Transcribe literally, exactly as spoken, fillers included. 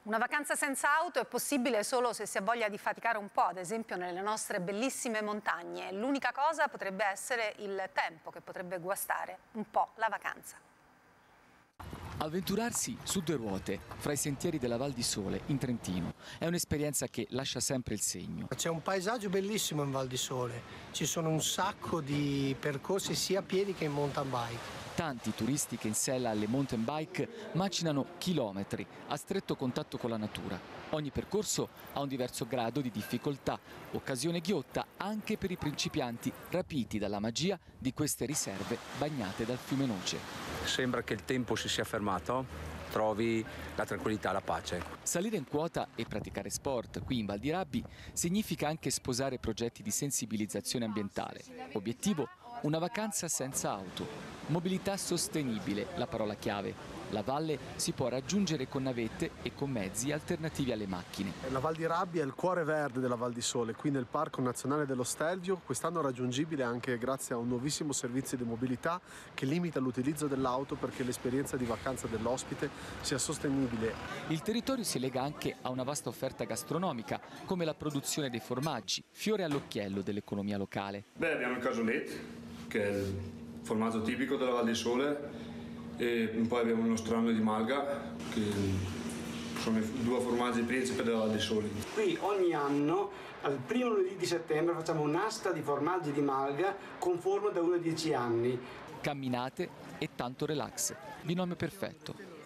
Una vacanza senza auto è possibile solo se si ha voglia di faticare un po', ad esempio nelle nostre bellissime montagne. L'unica cosa potrebbe essere il tempo che potrebbe guastare un po' la vacanza. Avventurarsi su due ruote fra i sentieri della Val di Sole in Trentino è un'esperienza che lascia sempre il segno. C'è un paesaggio bellissimo in Val di Sole, ci sono un sacco di percorsi sia a piedi che in mountain bike. Tanti turisti che in sella alle mountain bike macinano chilometri a stretto contatto con la natura. Ogni percorso ha un diverso grado di difficoltà, occasione ghiotta anche per i principianti rapiti dalla magia di queste riserve bagnate dal fiume Noce. Sembra che il tempo si sia fermato, trovi la tranquillità, la pace. Salire in quota e praticare sport qui in Val di Rabbi significa anche sposare progetti di sensibilizzazione ambientale. Obiettivo? Una vacanza senza auto. Mobilità sostenibile, la parola chiave. La valle si può raggiungere con navette e con mezzi alternativi alle macchine. La Val di Rabbi è il cuore verde della Val di Sole, qui nel Parco Nazionale dello Stelvio, quest'anno raggiungibile anche grazie a un nuovissimo servizio di mobilità che limita l'utilizzo dell'auto perché l'esperienza di vacanza dell'ospite sia sostenibile. Il territorio si lega anche a una vasta offerta gastronomica, come la produzione dei formaggi, fiore all'occhiello dell'economia locale. Beh, abbiamo il cassonette, che è il formaggio tipico della Val di Sole, e poi abbiamo il nostro ramo di malga, che sono i due formaggi principe della Val di Sole. Qui ogni anno, al primo lunedì di settembre, facciamo un'asta di formaggi di malga con forma da uno a dieci anni. Camminate e tanto relax, binomio perfetto.